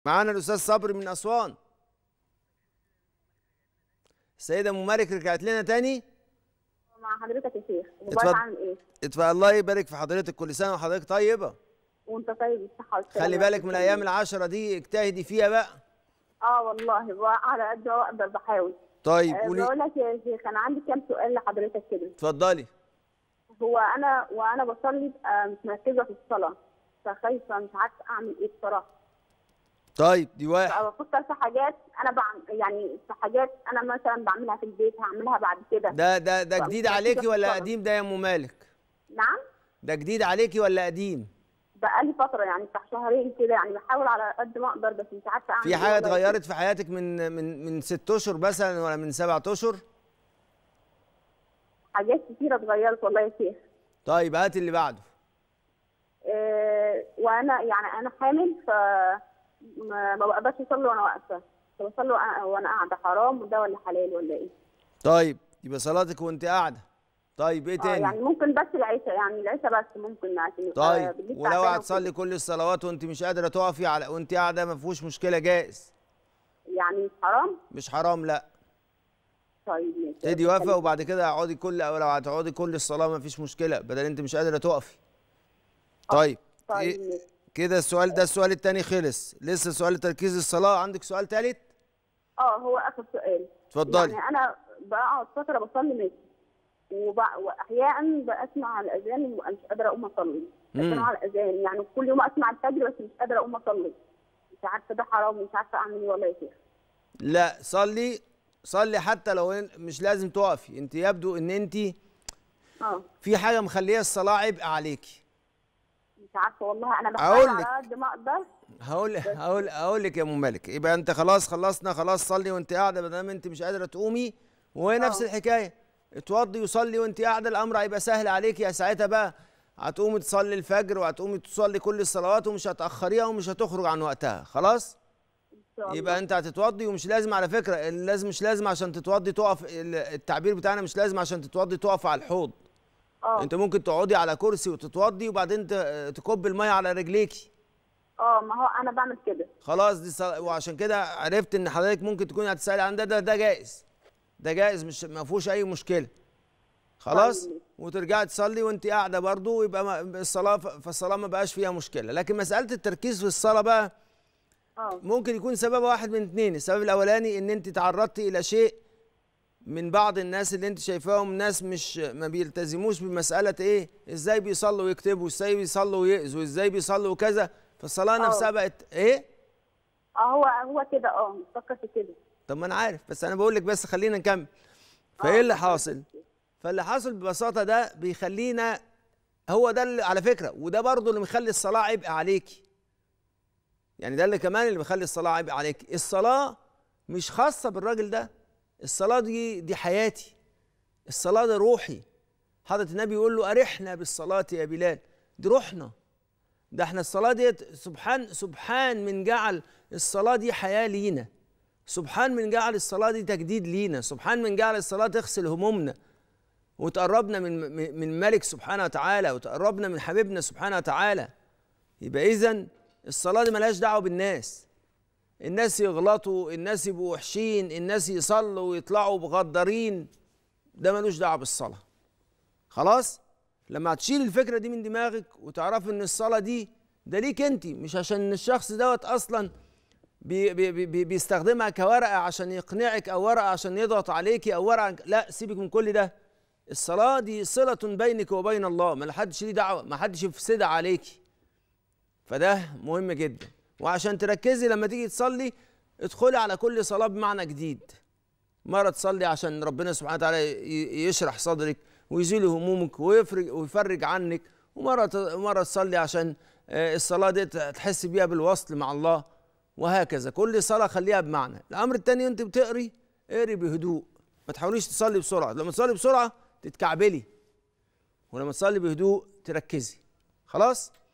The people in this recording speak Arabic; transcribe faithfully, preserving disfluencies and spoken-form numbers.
معانا الاستاذ صبري من اسوان. السيده ام مالك رجعت لنا تاني. مع حضرتك يا شيخ. اتفضل. عامل ايه؟ اتفضل. الله يبارك في حضرتك، كل سنه وحضرتك طيبه. وانت طيب بالصحه والسلامه. خلي بالك من الايام العشره دي، اجتهدي فيها بقى. اه والله بقى على قد ما اقدر بحاول. طيب أه قولي. بقول لك يا شيخ انا عندي كام سؤال لحضرتك كده. اتفضلي. هو انا وانا بصلي ببقى مش مركزه في الصلاه، فخايفه مش عارفه اعمل ايه بصراحه. طيب دي واحد. بفكر في حاجات انا بعمل، يعني في حاجات انا مثلا بعملها في البيت هعملها بعد كده. ده ده ده جديد عليكي ولا قديم ده يا ام مالك؟ نعم؟ ده جديد عليكي ولا قديم؟ بقالي فتره يعني بتاع شهرين كده، يعني بحاول على قد ما اقدر بس مش عارفه اعمل في حاجه اتغيرت في حياتك من من من ست اشهر مثلا ولا من سبعة اشهر؟ حاجات كتيره اتغيرت والله يا شيخ. طيب هات اللي بعده. إيه وانا يعني انا حامل ف ما ما بقدرش اصلي وانا واقفه، بصلي وانا وانا قاعده. حرام وده ولا حلال ولا ايه؟ طيب يبقى صلاتك وانت قاعده. طيب ايه تاني؟ اه يعني ممكن بس العشاء، يعني العشاء بس ممكن عشان طيب ولو هتصلي كل الصلوات وانت مش قادره تقفي على وانت قاعده ما فيهوش مشكله، جائز. يعني مش حرام؟ مش حرام لا. طيب ماشي. تدي وقفه وبعد كده اقعدي كل او لو هتقعدي كل الصلاه ما فيش مشكله، بدل انت مش قادره تقفي. طيب. طيب إيه كده السؤال ده السؤال الثاني خلص، لسه سؤال تركيز الصلاه. عندك سؤال ثالث؟ اه هو اخر سؤال. اتفضلي. يعني انا بقعد فتره بصلي ماشي، وبع... واحيانا بسمع الاذان ومش قادره اقوم اصلي. بسمع الاذان يعني كل يوم اسمع الفجر بس مش قادره اقوم اصلي. مش عارفه ده حرام ومش عارفه اعمل ايه والله يا شيخ. لا صلي صلي حتى لو مش لازم تقفي. انت يبدو ان انت اه في حاجه مخليه الصلاه عبء عليكي. مش عارفه والله، انا بحاول على قد ما اقدر. هقول هقول هقول لك يا ام مالك، يبقى انت خلاص خلصنا، خلاص صلي وانت قاعده ما دام انت مش قادره تقومي، وهي نفس الحكايه. اتوضي وصلي وانت قاعده، الامر هيبقى سهل عليكي. يا ساعتها بقى هتقومي تصلي الفجر وهتقومي تصلي كل الصلوات ومش هتاخريها ومش هتخرج عن وقتها. خلاص؟ يبقى انت هتتوضي، ومش لازم على فكره، لازم مش لازم عشان تتوضي تقف، التعبير بتاعنا مش لازم عشان تتوضي تقف على الحوض. اه انت ممكن تقعدي على كرسي وتتوضي وبعدين تكب الميه على رجليكي. اه ما هو انا بعمل كده. خلاص دي صل... وعشان كده عرفت ان حضرتك ممكن تكوني هتسالي عن ده ده ده جائز. ده جائز مش ما فيهوش اي مشكله. خلاص؟ طيب. وترجعي تصلي وانت قاعده برضه، ويبقى الصلاه فالصلاه ما بقاش فيها مشكله. لكن مساله التركيز في الصلاه بقى اه ممكن يكون سبب واحد من اثنين. السبب الاولاني ان انت تعرضتي الى شيء من بعض الناس اللي انت شايفاهم ناس مش ما بيلتزموش بمساله ايه، ازاي بيصلوا ويكتبوا، ازاي بيصلوا ويأذوا، ازاي بيصلوا وكذا، فالصلاه نفسها بقت ايه؟ اه هو هو كده. اه بفكر في كده. طب ما انا عارف، بس انا بقول لك بس خلينا نكمل. فايه اللي حاصل؟ فاللي حاصل ببساطه ده بيخلينا، هو ده اللي على فكره، وده برضه اللي مخلي الصلاه عبء عليكي. يعني ده اللي كمان اللي بيخلي الصلاه عبء عليكي. الصلاه مش خاصه بالراجل ده، الصلاه دي دي حياتي، الصلاه ده روحي. حضرة النبي يقول له ارحنا بالصلاه يا بلال، دي روحنا. ده احنا الصلاه ديت سبحان سبحان من جعل الصلاه دي حياه لينا، سبحان من جعل الصلاه دي تجديد لينا، سبحان من جعل الصلاه تغسل همومنا وتقربنا من من ملك سبحانه وتعالى، وتقربنا من حبيبنا سبحانه وتعالى. يبقى اذا الصلاه دي ملهاش دعوه بالناس. الناس يغلطوا، الناس يبقوا وحشين، الناس يصلوا ويطلعوا مغدرين، ده ملوش دعوه بالصلاه. خلاص؟ لما هتشيل الفكره دي من دماغك وتعرف ان الصلاه دي ده ليك انت، مش عشان الشخص دوت اصلا بي بي بي بيستخدمها كورقه عشان يقنعك، او ورقه عشان يضغط عليكي، او ورقه، لا سيبك من كل ده. الصلاه دي صله بينك وبين الله، ما حدش ليه دعوه، ما حدش يفسدها عليكي. فده مهم جدا. وعشان تركزي لما تيجي تصلي، ادخلي على كل صلاه بمعنى جديد. مره تصلي عشان ربنا سبحانه وتعالى يشرح صدرك ويزيل همومك ويفرج ويفرج عنك، ومره مره تصلي عشان الصلاه دي تحس بيها بالوصل مع الله، وهكذا. كل صلاه خليها بمعنى. الامر الثاني انت بتقري، اقري بهدوء، ما تحاوليش تصلي بسرعه. لما تصلي بسرعه تتكعبلي، ولما تصلي بهدوء تركزي. خلاص؟